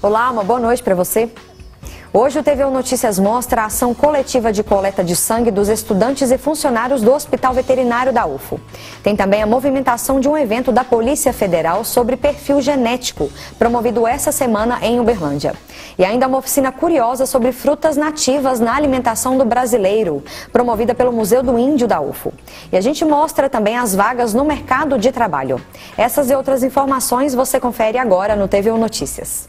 Olá, uma boa noite para você. Hoje o TVU Notícias mostra a ação coletiva de coleta de sangue dos estudantes e funcionários do Hospital Veterinário da UFO. Tem também a movimentação de um evento da Polícia Federal sobre perfil genético, promovido essa semana em Uberlândia. E ainda uma oficina curiosa sobre frutas nativas na alimentação do brasileiro, promovida pelo Museu do Índio da UFO. E a gente mostra também as vagas no mercado de trabalho. Essas e outras informações você confere agora no TVU Notícias.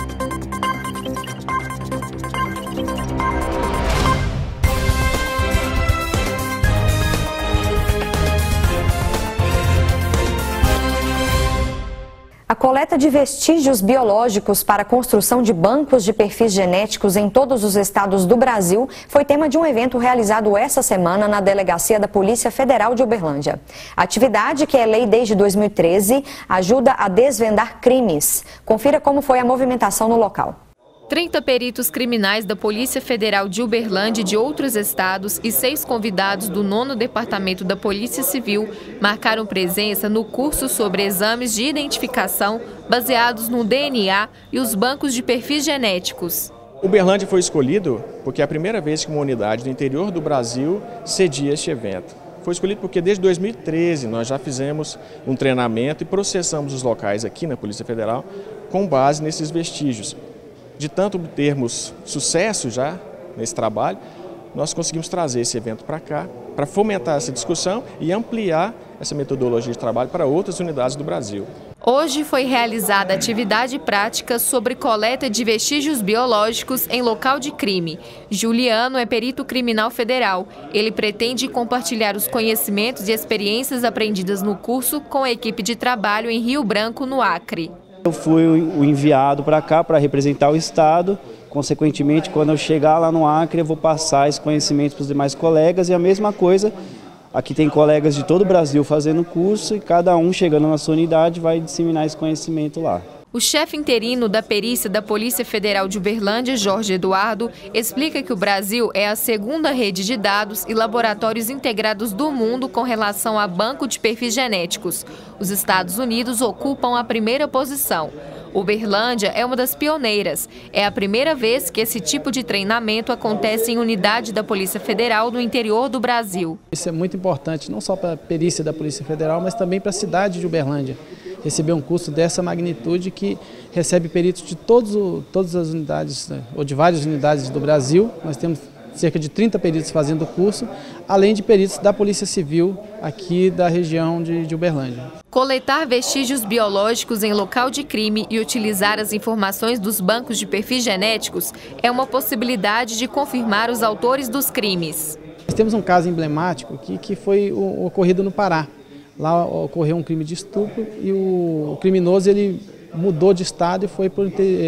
A coleta de vestígios biológicos para a construção de bancos de perfis genéticos em todos os estados do Brasil foi tema de um evento realizado essa semana na Delegacia da Polícia Federal de Uberlândia. A atividade, que é lei desde 2013, ajuda a desvendar crimes. Confira como foi a movimentação no local. 30 peritos criminais da Polícia Federal de Uberlândia e de outros estados e 6 convidados do 9º Departamento da Polícia Civil marcaram presença no curso sobre exames de identificação baseados no DNA e os bancos de perfis genéticos. Uberlândia foi escolhido porque é a primeira vez que uma unidade do interior do Brasil cedia este evento. Foi escolhido porque desde 2013 nós já fizemos um treinamento e processamos os locais aqui na Polícia Federal com base nesses vestígios. De tanto termos sucesso já nesse trabalho, nós conseguimos trazer esse evento para cá, para fomentar essa discussão e ampliar essa metodologia de trabalho para outras unidades do Brasil. Hoje foi realizada atividade prática sobre coleta de vestígios biológicos em local de crime. Juliano é perito criminal federal. Ele pretende compartilhar os conhecimentos e experiências aprendidas no curso com a equipe de trabalho em Rio Branco, no Acre. Eu fui o enviado para cá para representar o Estado. Consequentemente, quando eu chegar lá no Acre, eu vou passar esse conhecimento para os demais colegas. E a mesma coisa, aqui tem colegas de todo o Brasil fazendo curso e cada um chegando na sua unidade vai disseminar esse conhecimento lá. O chefe interino da perícia da Polícia Federal de Uberlândia, Jorge Eduardo, explica que o Brasil é a segunda rede de dados e laboratórios integrados do mundo com relação a banco de perfis genéticos. Os Estados Unidos ocupam a primeira posição. Uberlândia é uma das pioneiras. É a primeira vez que esse tipo de treinamento acontece em unidade da Polícia Federal no interior do Brasil. Isso é muito importante, não só para a perícia da Polícia Federal, mas também para a cidade de Uberlândia. Receber um curso dessa magnitude que recebe peritos de todas as unidades, ou de várias unidades do Brasil. Nós temos cerca de 30 peritos fazendo o curso, além de peritos da Polícia Civil aqui da região de Uberlândia. Coletar vestígios biológicos em local de crime e utilizar as informações dos bancos de perfis genéticos é uma possibilidade de confirmar os autores dos crimes. Nós temos um caso emblemático que foi ocorrido no Pará. Lá ocorreu um crime de estupro e o criminoso ele mudou de estado e foi para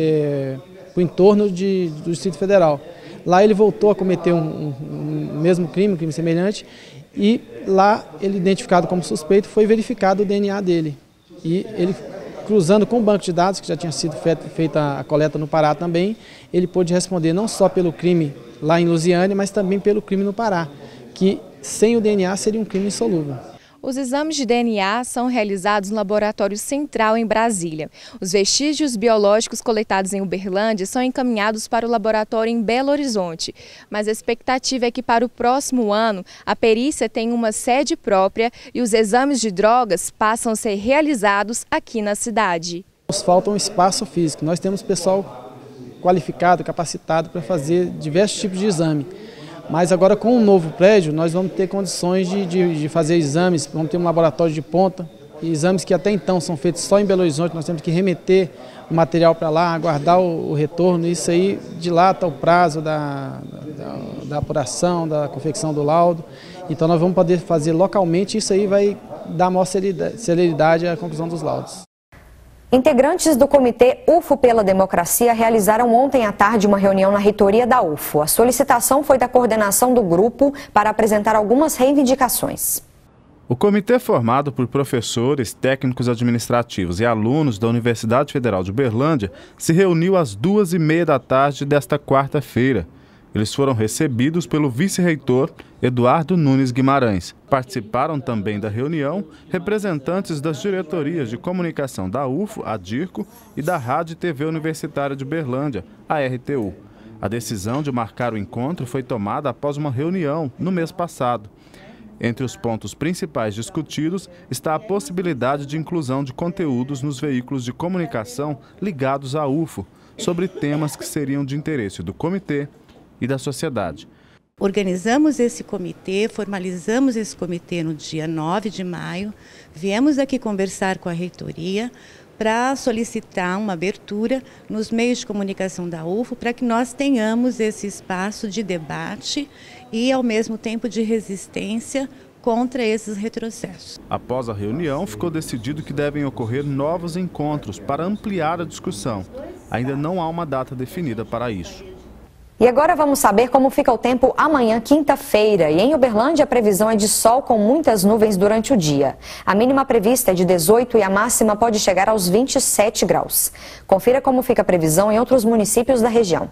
o entorno do Distrito Federal. Lá ele voltou a cometer um mesmo crime, um crime semelhante, e lá ele, identificado como suspeito, foi verificado o DNA dele. E ele, cruzando com o banco de dados, que já tinha sido feita a coleta no Pará também, ele pôde responder não só pelo crime lá em Lusiânia, mas também pelo crime no Pará, que sem o DNA seria um crime insolúvel. Os exames de DNA são realizados no Laboratório Central em Brasília. Os vestígios biológicos coletados em Uberlândia são encaminhados para o laboratório em Belo Horizonte. Mas a expectativa é que para o próximo ano a perícia tenha uma sede própria e os exames de drogas passam a ser realizados aqui na cidade. Nos falta um espaço físico. Nós temos pessoal qualificado, capacitado para fazer diversos tipos de exame. Mas agora com o novo prédio nós vamos ter condições de fazer exames, vamos ter um laboratório de ponta, exames que até então são feitos só em Belo Horizonte, nós temos que remeter o material para lá, aguardar o retorno, isso aí dilata o prazo da apuração, da confecção do laudo. Então nós vamos poder fazer localmente, isso aí vai dar maior celeridade à conclusão dos laudos. Integrantes do Comitê UFO pela Democracia realizaram ontem à tarde uma reunião na reitoria da UFO. A solicitação foi da coordenação do grupo para apresentar algumas reivindicações. O comitê é formado por professores, técnicos administrativos e alunos da Universidade Federal de Uberlândia se reuniu às 14h30 da tarde desta quarta-feira. Eles foram recebidos pelo vice-reitor Eduardo Nunes Guimarães. Participaram também da reunião representantes das diretorias de comunicação da UFO, a DIRCO, e da Rádio e TV Universitária de Uberlândia, a RTU. A decisão de marcar o encontro foi tomada após uma reunião no mês passado. Entre os pontos principais discutidos está a possibilidade de inclusão de conteúdos nos veículos de comunicação ligados à UFO, sobre temas que seriam de interesse do comitê e da sociedade. Organizamos esse comitê, formalizamos esse comitê no dia 9 de maio, viemos aqui conversar com a reitoria para solicitar uma abertura nos meios de comunicação da UFO para que nós tenhamos esse espaço de debate e, ao mesmo tempo, de resistência contra esses retrocessos. Após a reunião, ficou decidido que devem ocorrer novos encontros para ampliar a discussão. Ainda não há uma data definida para isso. E agora vamos saber como fica o tempo amanhã, quinta-feira. E em Uberlândia a previsão é de sol com muitas nuvens durante o dia. A mínima prevista é de 18 e a máxima pode chegar aos 27 graus. Confira como fica a previsão em outros municípios da região.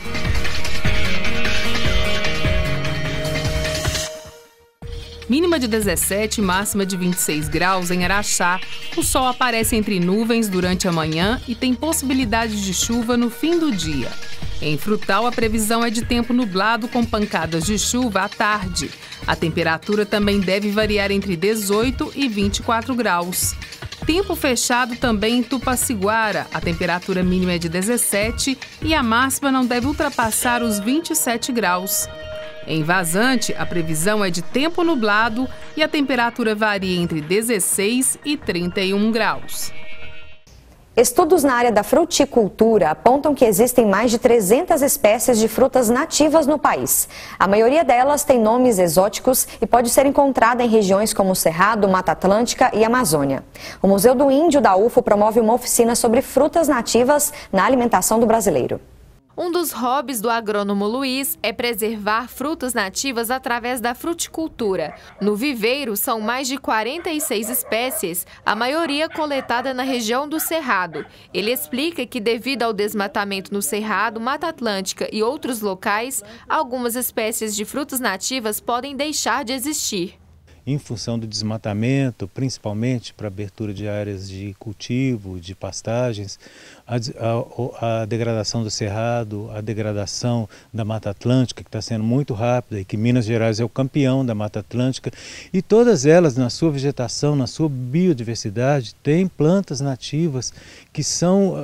Mínima de 17 e máxima de 26 graus em Araxá. O sol aparece entre nuvens durante a manhã e tem possibilidade de chuva no fim do dia. Em Frutal, a previsão é de tempo nublado com pancadas de chuva à tarde. A temperatura também deve variar entre 18 e 24 graus. Tempo fechado também em Tupaciguara. A temperatura mínima é de 17 e a máxima não deve ultrapassar os 27 graus. Em Vazante, a previsão é de tempo nublado e a temperatura varia entre 16 e 31 graus. Estudos na área da fruticultura apontam que existem mais de 300 espécies de frutas nativas no país. A maioria delas tem nomes exóticos e pode ser encontrada em regiões como Cerrado, Mata Atlântica e Amazônia. O Museu do Índio da UFO promove uma oficina sobre frutas nativas na alimentação do brasileiro. Um dos hobbies do agrônomo Luiz é preservar frutas nativas através da fruticultura. No viveiro são mais de 46 espécies, a maioria coletada na região do Cerrado. Ele explica que devido ao desmatamento no Cerrado, Mata Atlântica e outros locais, algumas espécies de frutas nativas podem deixar de existir. Em função do desmatamento, principalmente para abertura de áreas de cultivo, de pastagens, a degradação do cerrado, a degradação da Mata Atlântica, que está sendo muito rápida e que Minas Gerais é o campeão da Mata Atlântica, e todas elas, na sua vegetação, na sua biodiversidade, têm plantas nativas que são...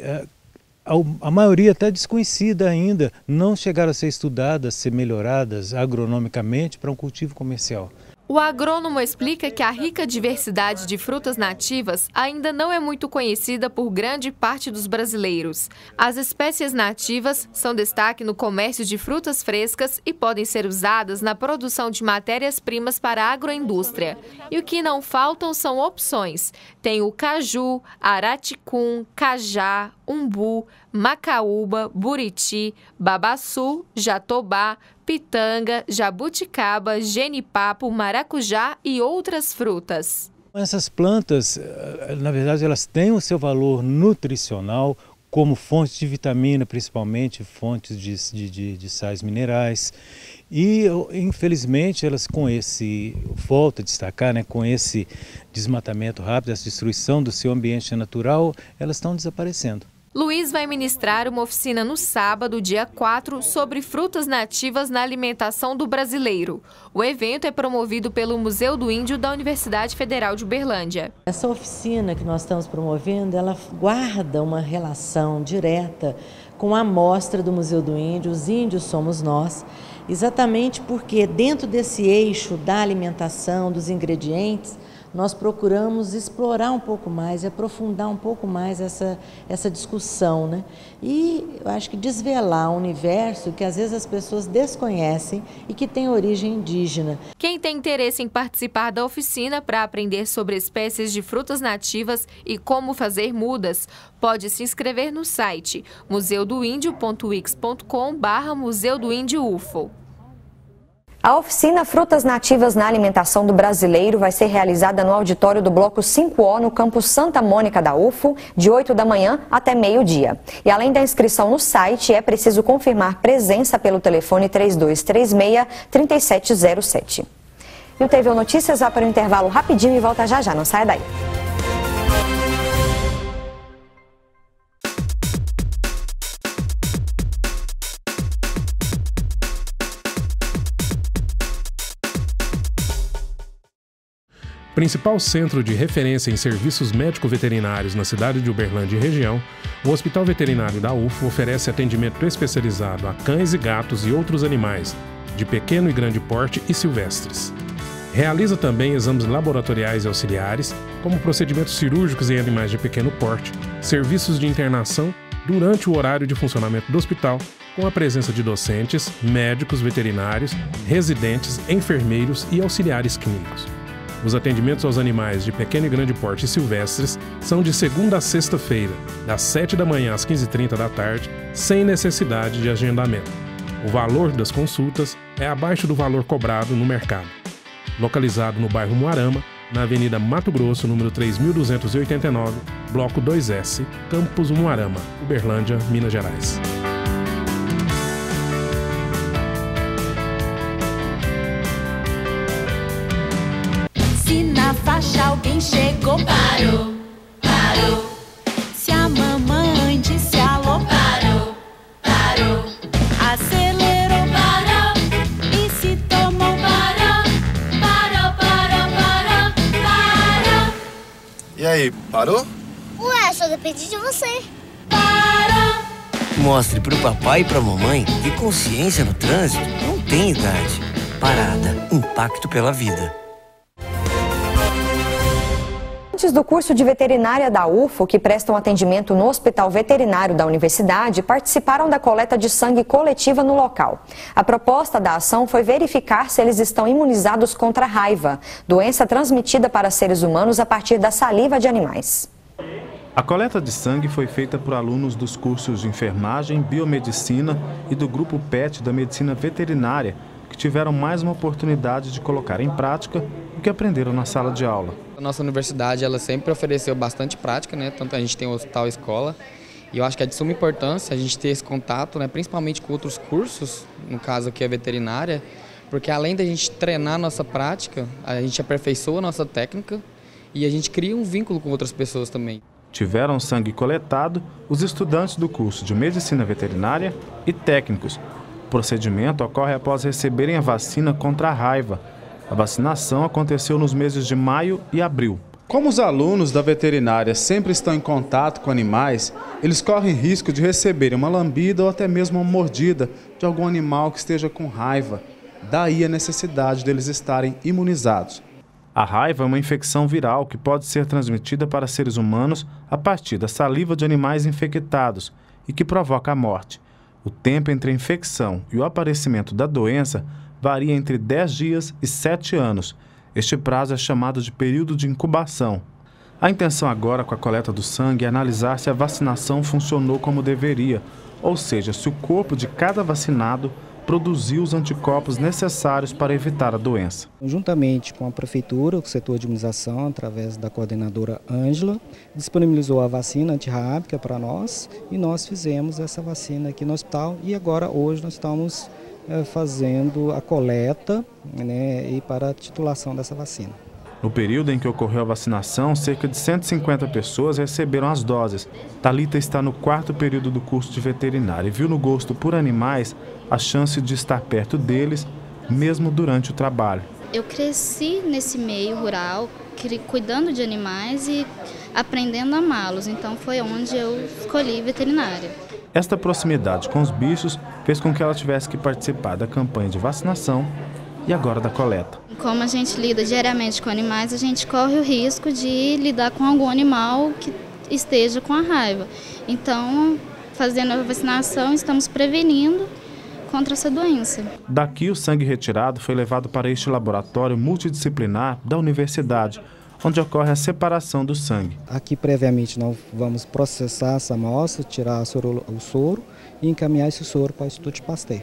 a maioria até desconhecida ainda, não chegaram a ser estudadas, ser melhoradas agronomicamente para um cultivo comercial. O agrônomo explica que a rica diversidade de frutas nativas ainda não é muito conhecida por grande parte dos brasileiros. As espécies nativas são destaque no comércio de frutas frescas e podem ser usadas na produção de matérias-primas para a agroindústria. E o que não faltam são opções. Tem o caju, araticum, cajá, umbu, macaúba, buriti, babaçu, jatobá, pitanga, jabuticaba, genipapo, maracujá e outras frutas. Essas plantas, na verdade, elas têm o seu valor nutricional como fontes de vitamina, principalmente fontes de sais minerais. E, infelizmente, elas volto a destacar, com esse desmatamento rápido, essa destruição do seu ambiente natural, elas estão desaparecendo. Luiz vai ministrar uma oficina no sábado, dia 4, sobre frutas nativas na alimentação do brasileiro. O evento é promovido pelo Museu do Índio da Universidade Federal de Uberlândia. Essa oficina que nós estamos promovendo, ela guarda uma relação direta com a amostra do Museu do Índio, Os Índios Somos Nós, exatamente porque dentro desse eixo da alimentação, dos ingredientes, nós procuramos explorar um pouco mais, aprofundar um pouco mais essa discussão, né? E eu acho que desvelar um universo que às vezes as pessoas desconhecem e que tem origem indígena. Quem tem interesse em participar da oficina para aprender sobre espécies de frutas nativas e como fazer mudas, pode se inscrever no site museudoindio.wix.com/Museu do Índio UFO. A oficina Frutas Nativas na Alimentação do Brasileiro vai ser realizada no auditório do Bloco 5O, no campus Santa Mônica da UFO, de 8 da manhã até meio-dia. E além da inscrição no site, é preciso confirmar presença pelo telefone 3236-3707. E o TV Notícias vai para o intervalo rapidinho e volta já já, não saia daí. Principal centro de referência em serviços médico-veterinários na cidade de Uberlândia e região, o Hospital Veterinário da UFO oferece atendimento especializado a cães e gatos e outros animais, de pequeno e grande porte e silvestres. Realiza também exames laboratoriais e auxiliares, como procedimentos cirúrgicos em animais de pequeno porte, serviços de internação durante o horário de funcionamento do hospital, com a presença de docentes, médicos veterinários, residentes, enfermeiros e auxiliares clínicos. Os atendimentos aos animais de pequeno e grande porte silvestres são de segunda a sexta-feira, das 7 da manhã às 15h30 da tarde, sem necessidade de agendamento. O valor das consultas é abaixo do valor cobrado no mercado. Localizado no bairro Umuarama, na Avenida Mato Grosso, número 3289, Bloco 2S, Campus Umuarama, Uberlândia, Minas Gerais. Se na faixa alguém chegou, parou, parou. Se a mamãe disse alô, parou, parou. Acelerou, parou. E se tomou, parou, parou, parou, parou, parou. E aí, parou? Ué, só depende de você. Parou. Mostre pro papai e pra mamãe que consciência no trânsito não tem idade. Parada, impacto pela vida. Estudantes do curso de veterinária da UFO, que prestam atendimento no Hospital Veterinário da Universidade, participaram da coleta de sangue coletiva no local. A proposta da ação foi verificar se eles estão imunizados contra a raiva, doença transmitida para seres humanos a partir da saliva de animais. A coleta de sangue foi feita por alunos dos cursos de enfermagem, biomedicina e do grupo PET da medicina veterinária, que tiveram mais uma oportunidade de colocar em prática o que aprenderam na sala de aula. A nossa universidade ela sempre ofereceu bastante prática, né? Tanto a gente tem o hospital e escola, e eu acho que é de suma importância a gente ter esse contato, né? Principalmente com outros cursos, no caso aqui a veterinária, porque além da gente treinar a nossa prática, a gente aperfeiçoa a nossa técnica e a gente cria um vínculo com outras pessoas também. Tiveram sangue coletado os estudantes do curso de medicina veterinária e técnicos. O procedimento ocorre após receberem a vacina contra a raiva. A vacinação aconteceu nos meses de maio e abril. Como os alunos da veterinária sempre estão em contato com animais, eles correm risco de receberem uma lambida ou até mesmo uma mordida de algum animal que esteja com raiva. Daí a necessidade deles estarem imunizados. A raiva é uma infecção viral que pode ser transmitida para seres humanos a partir da saliva de animais infectados e que provoca a morte. O tempo entre a infecção e o aparecimento da doença varia entre 10 dias e 7 anos. Este prazo é chamado de período de incubação. A intenção agora com a coleta do sangue é analisar se a vacinação funcionou como deveria, ou seja, se o corpo de cada vacinado produziu os anticorpos necessários para evitar a doença. Juntamente com a Prefeitura, o setor de imunização, através da coordenadora Ângela, disponibilizou a vacina antirrábica para nós e nós fizemos essa vacina aqui no hospital e agora hoje nós estamos fazendo a coleta, né, e para a titulação dessa vacina. No período em que ocorreu a vacinação, cerca de 150 pessoas receberam as doses. Thalita está no 4º período do curso de veterinária e viu no gosto por animais a chance de estar perto deles, mesmo durante o trabalho. Eu cresci nesse meio rural, cuidando de animais e aprendendo a amá-los, então foi onde eu escolhi veterinária. Esta proximidade com os bichos fez com que ela tivesse que participar da campanha de vacinação e agora da coleta. Como a gente lida diariamente com animais, a gente corre o risco de lidar com algum animal que esteja com a raiva. Então, fazendo a vacinação, estamos prevenindo contra essa doença. Daqui, o sangue retirado foi levado para este laboratório multidisciplinar da universidade, onde ocorre a separação do sangue. Aqui, previamente, nós vamos processar essa amostra, tirar o soro e encaminhar esse soro para o Instituto Pasteur.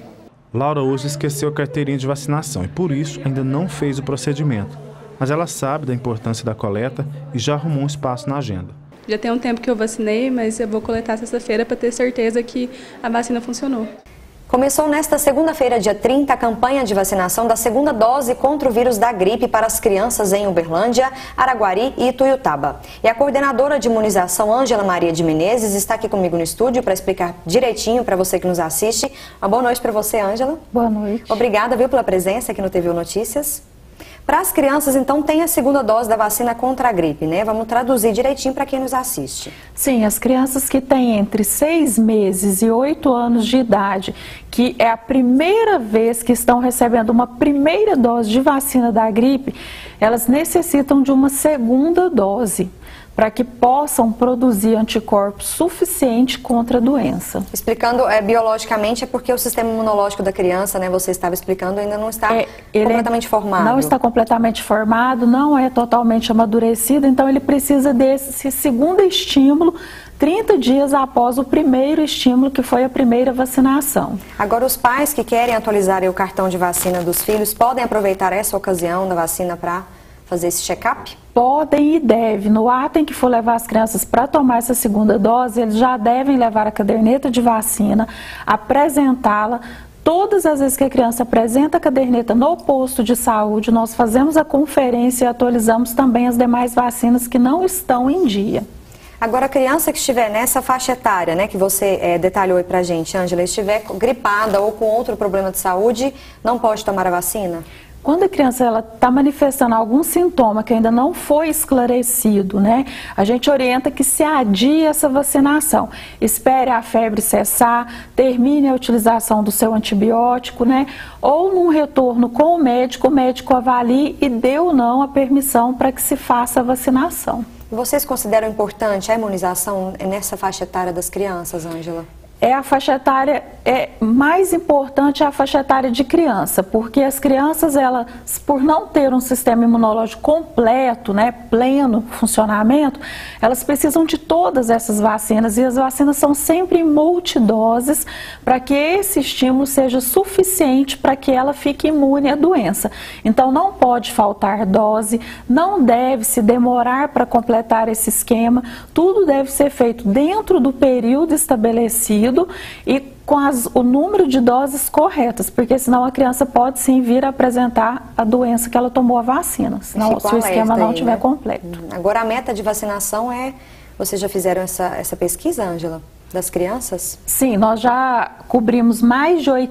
Laura hoje esqueceu a carteirinha de vacinação e por isso ainda não fez o procedimento. Mas ela sabe da importância da coleta e já arrumou um espaço na agenda. Já tem um tempo que eu vacinei, mas eu vou coletar sexta-feira para ter certeza que a vacina funcionou. Começou nesta segunda-feira, dia 30, a campanha de vacinação da segunda dose contra o vírus da gripe para as crianças em Uberlândia, Araguari e Ituiutaba. E a coordenadora de imunização, Ângela Maria de Menezes, está aqui comigo no estúdio para explicar direitinho para você que nos assiste. Uma boa noite para você, Ângela. Boa noite. Obrigada, viu, pela presença aqui no TV Notícias. Para as crianças, então, tem a segunda dose da vacina contra a gripe, né? Vamos traduzir direitinho para quem nos assiste. Sim, as crianças que têm entre 6 meses e 8 anos de idade, que é a primeira vez que estão recebendo uma primeira dose de vacina da gripe, elas necessitam de uma segunda dose, para que possam produzir anticorpos suficiente contra a doença. Explicando biologicamente, é porque o sistema imunológico da criança, né, você estava explicando, ainda não está completamente formado. Não está completamente formado, não é totalmente amadurecido, então ele precisa desse segundo estímulo 30 dias após o primeiro estímulo, que foi a primeira vacinação. Agora, os pais que querem atualizar o cartão de vacina dos filhos, podem aproveitar essa ocasião da vacina para fazer esse check-up? Podem e devem. No ato em que for levar as crianças para tomar essa segunda dose, eles já devem levar a caderneta de vacina, apresentá-la. Todas as vezes que a criança apresenta a caderneta no posto de saúde, nós fazemos a conferência e atualizamos também as demais vacinas que não estão em dia. Agora, a criança que estiver nessa faixa etária, né, que você detalhou aí pra gente, Ângela, estiver gripada ou com outro problema de saúde, não pode tomar a vacina? Quando a criança está manifestando algum sintoma que ainda não foi esclarecido, né, a gente orienta que se adie essa vacinação. Espere a febre cessar, termine a utilização do seu antibiótico, né, ou num retorno com o médico avalie e dê ou não a permissão para que se faça a vacinação. Vocês consideram importante a imunização nessa faixa etária das crianças, Ângela? A faixa etária mais importante é a faixa etária de criança, porque as crianças, elas, por não ter um sistema imunológico completo, né, pleno funcionamento, elas precisam de todas essas vacinas, e as vacinas são sempre em multidoses para que esse estímulo seja suficiente para que ela fique imune à doença. Então não pode faltar dose, não deve se demorar para completar esse esquema, tudo deve ser feito dentro do período estabelecido e com o número de doses corretas, porque senão a criança pode sim vir a apresentar a doença que ela tomou a vacina, senão se o esquema não estiver completo. Agora, a meta de vacinação vocês já fizeram essa pesquisa, Ângela, das crianças? Sim, nós já cobrimos mais de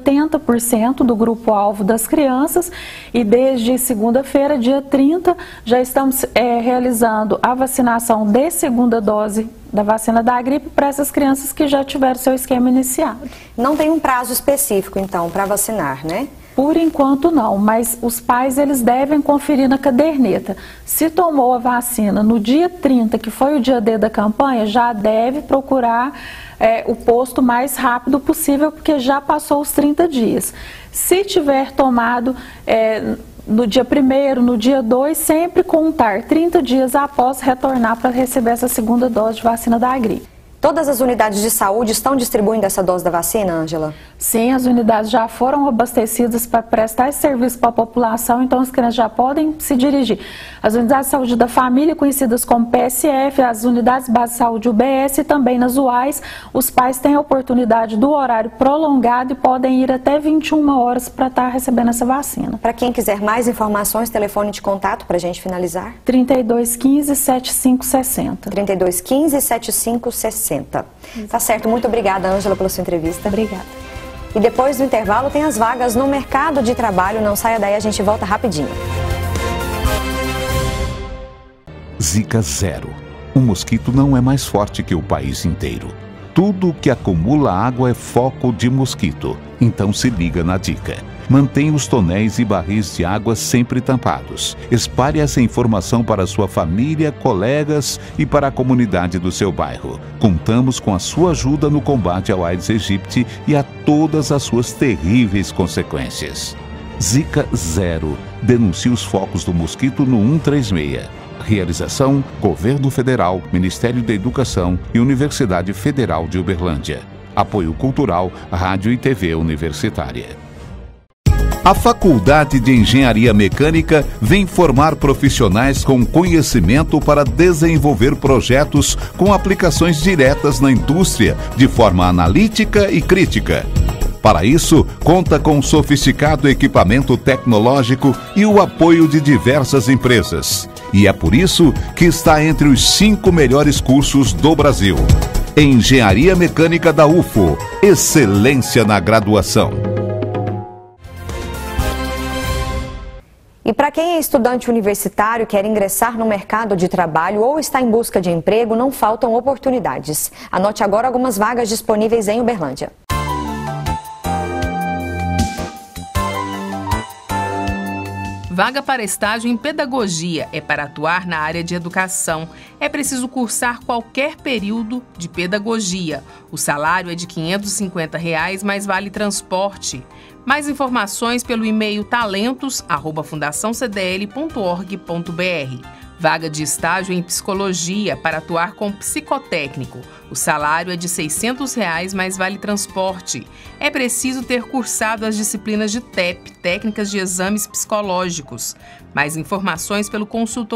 80% do grupo-alvo das crianças e desde segunda-feira, dia 30, já estamos realizando a vacinação de segunda dose da vacina da gripe para essas crianças que já tiveram seu esquema iniciado. Não tem um prazo específico, então, para vacinar, né? Por enquanto não, mas os pais eles devem conferir na caderneta. Se tomou a vacina no dia 30, que foi o dia D da campanha, já deve procurar o posto mais rápido possível, porque já passou os 30 dias. Se tiver tomado no dia 1º, no dia 2, sempre contar 30 dias após retornar para receber essa segunda dose de vacina da gripe. Todas as unidades de saúde estão distribuindo essa dose da vacina, Ângela? Sim, as unidades já foram abastecidas para prestar esse serviço para a população, então as crianças já podem se dirigir. As unidades de saúde da família, conhecidas como PSF, as unidades base de saúde UBS e também nas UAIs, os pais têm a oportunidade do horário prolongado e podem ir até 21 horas para estar recebendo essa vacina. Para quem quiser mais informações, telefone de contato para a gente finalizar? 3215-7560. 3215-7560. Tá certo, muito obrigada, Ângela, pela sua entrevista. Obrigada. E depois do intervalo tem as vagas no mercado de trabalho. Não saia daí, a gente volta rapidinho. Zika zero. O mosquito não é mais forte que o país inteiro. Tudo que acumula água é foco de mosquito. Então se liga na dica. Mantenha os tonéis e barris de água sempre tampados. Espalhe essa informação para sua família, colegas e para a comunidade do seu bairro. Contamos com a sua ajuda no combate ao Aedes aegypti e a todas as suas terríveis consequências. Zika zero. Denuncie os focos do mosquito no 136. Realização: Governo Federal, Ministério da Educação e Universidade Federal de Uberlândia. Apoio Cultural, Rádio e TV Universitária. A Faculdade de Engenharia Mecânica vem formar profissionais com conhecimento para desenvolver projetos com aplicações diretas na indústria, de forma analítica e crítica. Para isso, conta com um sofisticado equipamento tecnológico e o apoio de diversas empresas. E é por isso que está entre os 5 melhores cursos do Brasil. Engenharia Mecânica da UFO. Excelência na graduação. E para quem é estudante universitário, quer ingressar no mercado de trabalho ou está em busca de emprego, não faltam oportunidades. Anote agora algumas vagas disponíveis em Uberlândia. Vaga para estágio em pedagogia é para atuar na área de educação. É preciso cursar qualquer período de pedagogia. O salário é de R$ 550 mais vale transporte. Mais informações pelo e-mail talentos@fundaçãocdl.org.br. Vaga de estágio em psicologia para atuar com psicotécnico. O salário é de R$ 600 mais vale transporte. É preciso ter cursado as disciplinas de TEP, Técnicas de Exames Psicológicos. Mais informações pelo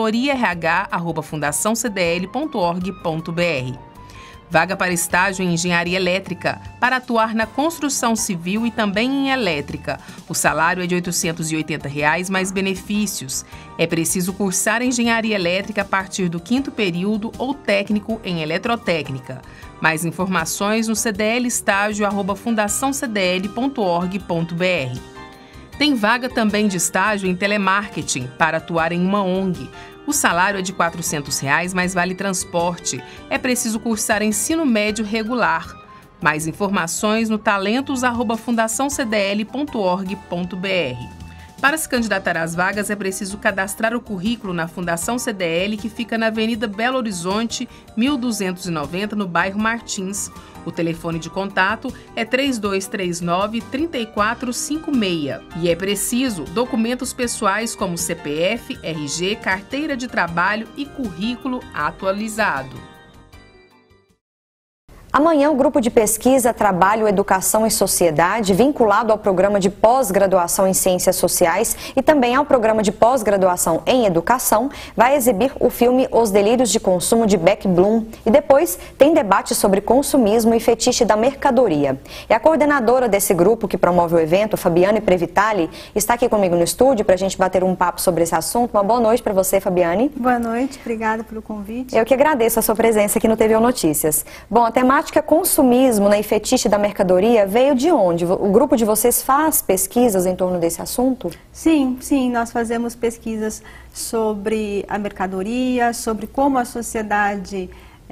consultoriarh@fundaçãocdl.org.br. Vaga para estágio em engenharia elétrica, para atuar na construção civil e também em elétrica. O salário é de R$ 880 mais benefícios. É preciso cursar engenharia elétrica a partir do 5º período ou técnico em eletrotécnica. Mais informações no cdlestágio@fundaçãocdl.org.br. Tem vaga também de estágio em telemarketing, para atuar em uma ONG. O salário é de R$ 400 mais vale transporte. É preciso cursar ensino médio regular. Mais informações no talentos@fundaçãocdl.org.br. Para se candidatar às vagas, é preciso cadastrar o currículo na Fundação CDL, que fica na Avenida Belo Horizonte, 1290, no bairro Martins. O telefone de contato é 3239-3456. E é preciso documentos pessoais como CPF, RG, carteira de trabalho e currículo atualizado. Amanhã, o grupo de pesquisa Trabalho, Educação e Sociedade, vinculado ao programa de pós-graduação em Ciências Sociais e também ao programa de pós-graduação em Educação, vai exibir o filme Os Delírios de Consumo de Beck Bloom e depois tem debate sobre consumismo e fetiche da mercadoria. E a coordenadora desse grupo que promove o evento, Fabiane Previtali, está aqui comigo no estúdio para a gente bater um papo sobre esse assunto. Uma boa noite para você, Fabiane. Boa noite, obrigada pelo convite. Eu que agradeço a sua presença aqui no TVO Notícias. Bom, a temática consumismo, né, e fetiche da mercadoria veio de onde? O grupo de vocês faz pesquisas em torno desse assunto? Sim, nós fazemos pesquisas sobre a mercadoria, sobre como a sociedade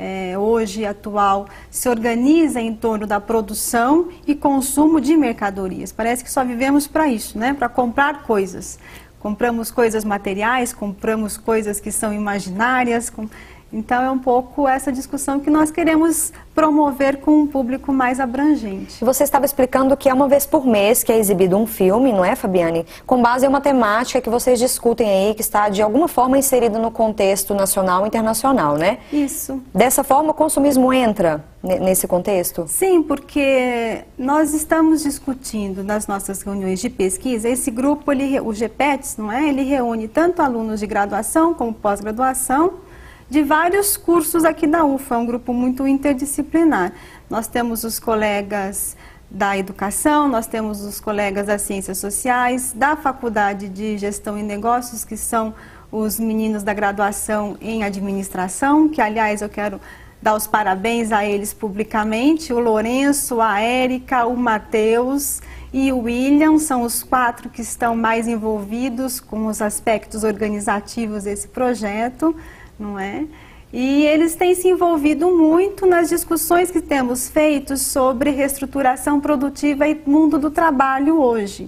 hoje atual se organiza em torno da produção e consumo de mercadorias. Parece que só vivemos para isso, né? Para comprar coisas. Compramos coisas materiais, compramos coisas que são imaginárias. Então é um pouco essa discussão que nós queremos promover com um público mais abrangente. Você estava explicando que é uma vez por mês que é exibido um filme, não é, Fabiane? Com base em uma temática que vocês discutem aí, que está de alguma forma inserida no contexto nacional e internacional, né? Isso. Dessa forma o consumismo entra nesse contexto? Sim, porque nós estamos discutindo nas nossas reuniões de pesquisa, esse grupo, o GPETS, não é? Ele reúne tanto alunos de graduação como pós-graduação, de vários cursos aqui da UFA, é um grupo muito interdisciplinar. Nós temos os colegas da educação, nós temos os colegas das ciências sociais, da faculdade de gestão e negócios, que são os meninos da graduação em administração, que aliás eu quero dar os parabéns a eles publicamente, o Lourenço, a Érica, o Matheus e o William, são os 4 que estão mais envolvidos com os aspectos organizativos desse projeto, não é? E eles têm se envolvido muito nas discussões que temos feito sobre reestruturação produtiva e mundo do trabalho hoje.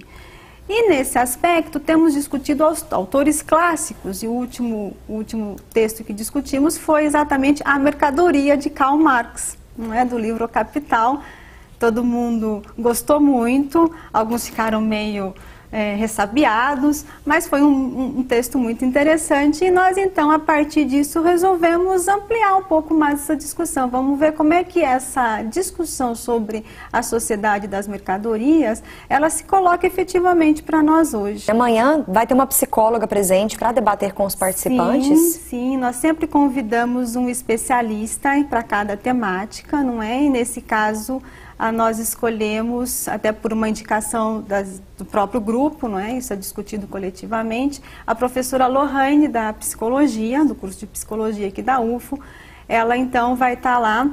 E nesse aspecto temos discutido autores clássicos, e o último texto que discutimos foi exatamente A Mercadoria, de Karl Marx, não é? Do livro O Capital. Todo mundo gostou muito, alguns ficaram meio ressabiados, mas foi um texto muito interessante e nós então a partir disso resolvemos ampliar um pouco mais essa discussão. Vamos ver como é que essa discussão sobre a sociedade das mercadorias, ela se coloca efetivamente para nós hoje. Amanhã vai ter uma psicóloga presente para debater com os participantes? Sim, nós sempre convidamos um especialista para cada temática, não é? E nesse caso nós escolhemos, até por uma indicação do próprio grupo, não é? Isso é discutido coletivamente, a professora Lohane, da psicologia, do curso de psicologia aqui da UFO. Ela então vai estar lá,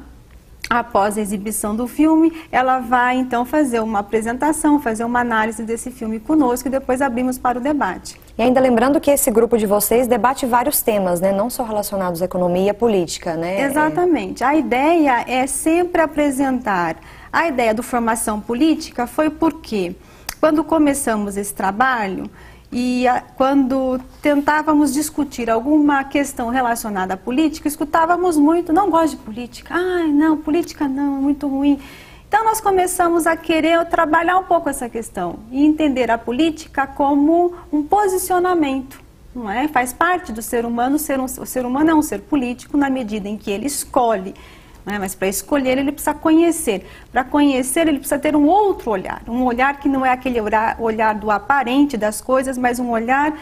após a exibição do filme, ela vai então fazer uma apresentação, fazer uma análise desse filme conosco e depois abrimos para o debate. E ainda lembrando que esse grupo de vocês debate vários temas, né? Não só relacionados à economia e à política, né? Exatamente. A ideia é sempre apresentar. A ideia do Formação Política foi porque, quando começamos esse trabalho e quando tentávamos discutir alguma questão relacionada à política, escutávamos muito, não gosto de política, não, política não, é muito ruim. Então nós começamos a querer trabalhar um pouco essa questão e entender a política como um posicionamento, não é? Faz parte do ser humano, o ser humano é um ser político na medida em que ele escolhe. Mas para escolher ele precisa conhecer. Para conhecer ele precisa ter um outro olhar. Um olhar que não é aquele olhar do aparente das coisas, mas um olhar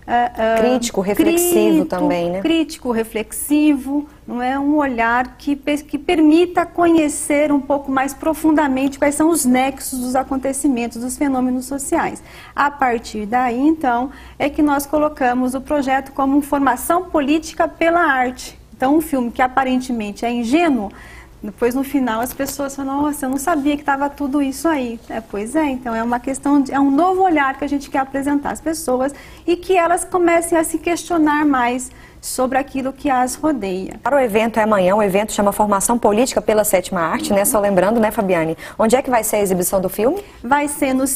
crítico, reflexivo também, né? Crítico, reflexivo, não é? Um olhar que permita conhecer um pouco mais profundamente quais são os nexos dos acontecimentos, dos fenômenos sociais. A partir daí, então, é que nós colocamos o projeto como formação política pela arte. Então, um filme que aparentemente é ingênuo, depois no final as pessoas falam, nossa, eu não sabia que estava tudo isso aí. Pois é, então é uma questão, é um novo olhar que a gente quer apresentar às pessoas e que elas comecem a se questionar mais sobre aquilo que as rodeia. Para o evento é amanhã, o evento chama Formação Política pela Sétima Arte, né? Só lembrando, né, Fabiane? Onde é que vai ser a exibição do filme? Vai ser no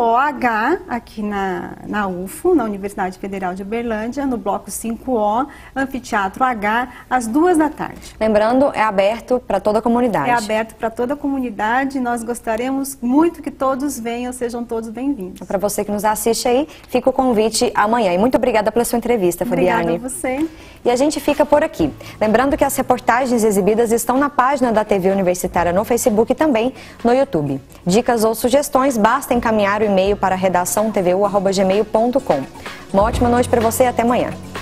5OH, aqui na UFO, na Universidade Federal de Uberlândia, no bloco 5O, Anfiteatro H, às 2 da tarde. Lembrando, é aberto para toda a comunidade. É aberto para toda a comunidade, nós gostaríamos muito que todos venham, sejam todos bem-vindos. Para você que nos assiste aí, fica o convite amanhã. E muito obrigada pela sua entrevista, Fabiane. Obrigada a você. E a gente fica por aqui. Lembrando que as reportagens exibidas estão na página da TV Universitária no Facebook e também no YouTube. Dicas ou sugestões, basta encaminhar o e-mail para redação tvu@gmail.com. Uma ótima noite para você e até amanhã.